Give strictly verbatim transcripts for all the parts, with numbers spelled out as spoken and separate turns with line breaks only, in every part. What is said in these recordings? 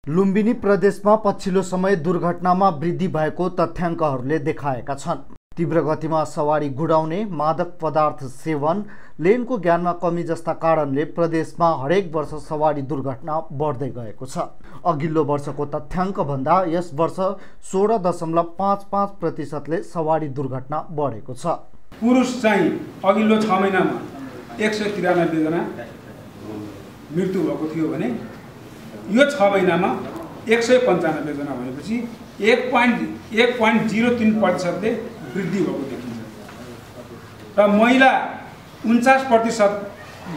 लुम्बिनी प्रदेशमा पछिल्लो समय दुर्घटनामा वृद्धि भएको तथ्याङ्कहरूले देखाएका छन्। तीव्र गतिमा सवारी गुडाउने, मादक पदार्थ सेवन, लेनको ज्ञानमा कमी जस्ता कारणले प्रदेशमा हरेक वर्ष सवारी दुर्घटना बढ्दै गएको छ। अघिल्लो वर्षको तथ्याङ्क भन्दा यस वर्ष सोह्र दशमलव पाँच पाँच प्रतिशतले सवारी दुर्घटना बढेको छ।
पुरुष चाहिँ अघिल्लो छ महिनामा एक सय तिरानब्बे जना मृत्यु भएको थियो भने यो छ महिनामा एक सय पन्चानब्बे जना भनेपछि एक पोइन्ट एक पोइन्ट जिरो तीन प्रतिशतले वृद्धि भएको देखिन्छ र महिला उन्चास प्रतिशत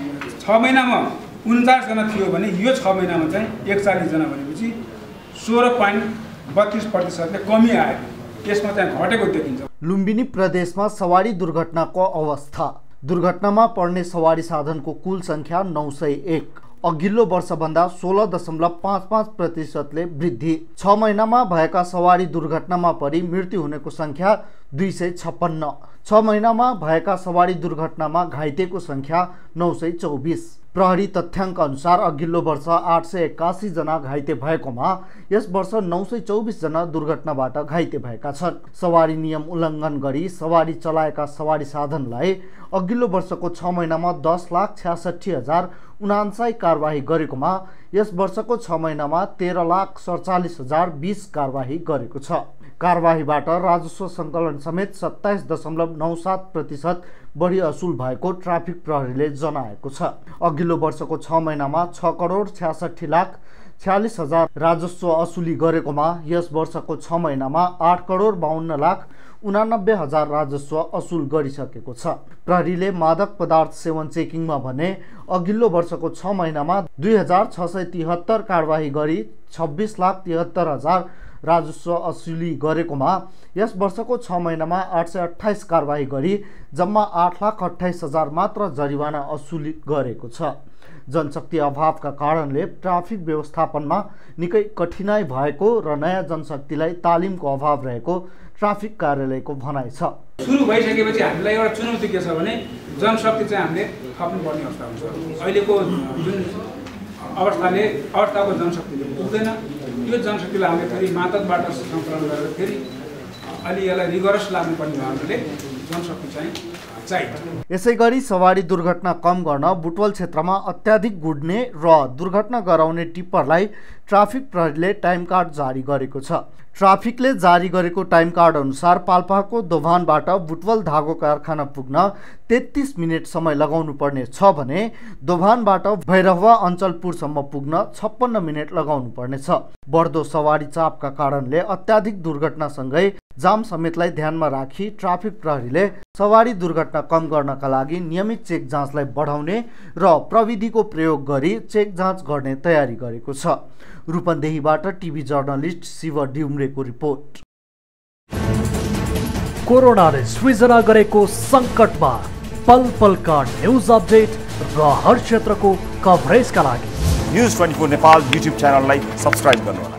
छ महिनामा उन्चास जना थियो भने यो छ महिनामा चाहिँ एकचालिस जना भनेपछि सोह्र पोइन्ट बत्तीस प्रतिशतले कमी आयो। यसमा चाहिँ घटेको देखिन्छ।
लुम्बिनी प्रदेशमा सवारी दुर्घटनाको अवस्था। दुर्घटनामा पर्ने सवारी साधनको कुल सङ्ख्या नौ सय एक, अघिल्लो वर्षभन्दा सोह्र दशमलव पाँच पाँच प्रतिशतले वृद्धि। छ महिनामा भएका सवारी दुर्घटनामा परि मृत्यु हुनेको सङ्ख्या दुई सय छप्पन्न। छ महिनामा भएका सवारी दुर्घटनामा घाइतेको सङ्ख्या नौ सय चौबिस। प्रहरी तथ्याङ्क अनुसार अघिल्लो वर्ष आठ सय एक्कासी जना घाइते भएकोमा यस वर्ष नौ सय चौबिस जना दुर्घटनाबाट घाइते भएका छन्। सवारी नियम उल्लङ्घन गरी सवारी चलाएका सवारी साधनलाई अघिल्लो वर्षको छ महिनामा दस लाख छ्यासठी हजार उनान्सय कारवाही गरेकोमा यस वर्षको छ महिनामा तेह्र लाख सडचालिस हजार बिस कारवाही गरेको छ। कारवाहीबाट राजस्व सङ्कलन समेत सत्ताइस दशमलव नौ सात प्रतिशत बढी असुल भएको ट्राफिक प्रहरीले जनाएको छ। अघिल्लो वर्षको छ महिनामा छ करोड छ्यासठी लाख छ्यालिस हजार राजस्व असुली गरेकोमा यस वर्षको छ महिनामा आठ करोड बाहन्न लाख उनानब्बे हजार राजस्व असुल गरिसकेको छ। प्रहरीले मादक पदार्थ सेवन चेकिङमा भने अघिल्लो वर्षको छ महिनामा दुई हजार छ सय तिहत्तर कारवाही गरी छब्बिस लाख तिहत्तर हजार राजस्व असुली गरेकोमा यस वर्षको छ महिनामा आठ सय अठाइस कारवाही गरी जम्मा आठ लाख अठाइस हजार मात्र जरिवाना असुली गरेको छ। जनशक्ति अभावका कारणले ट्राफिक व्यवस्थापनमा निकै कठिनाई भएको र नयाँ जनशक्तिलाई तालिमको अभाव रहेको ट्राफिक कार्यालयको भनाइ छ।
सुरु भइसकेपछि हामीलाई एउटा चुनौती के छ भने जनशक्ति चाहिँ हामीले थप्नुपर्ने अवस्था हुन्छ। अहिलेको जुन अवस्थाले अवस्थाको जनशक्तिले पुग्दैन। यो जनशक्तिलाई हामीले फेरि मातहतबाट सङ्कलन गरेर फेरि अलि यसलाई रिगरस लाग्नुपर्ने भएकोले जनशक्ति चाहिँ चाहिन्छ।
यसै गरी सवारी दुर्घटना कम गर्न बुटवल क्षेत्रमा अत्याधिक गुड्ने र दुर्घटना गराउने टिप्परलाई ट्राफिक प्रहरीले टाइम कार्ड जारी गरेको छ। ट्राफिकले जारी गरेको टाइम कार्ड अनुसार पाल्पाको दोभानबाट बुटवल धागो कारखाना पुग्न तेत्तीस मिनट समय लगाउनु पर्ने छ भने दोभानबाट भैरहवा अञ्चलपुरसम्म पुग्न छप्पन्न मिनट लगाउनु पर्नेछ। बढ्दो सवारी चापका कारणले अत्याधिक दुर्घटनासँगै जाम समेतलाई ध्यानमा राखी ट्राफिक प्रहरीले सवारी दुर्घटना कम गर्नका लागि नियमित चेक जाँचलाई बढाउने र प्रविधिको प्रयोग गरी चेक जाँच गर्ने तयारी गरेको छ। रूपन्देहीबाट टिभी जर्नलिस्ट शिव ड्युम्रेको रिपोर्ट।
कोरोनाले सृजना गरेको सङ्कटमा पल पलका न्युज अपडेट र हर क्षेत्रको कभरेजका लागि news twenty four Nepal YouTube च्यानललाई सब्स्क्राइब गर्नुहोला।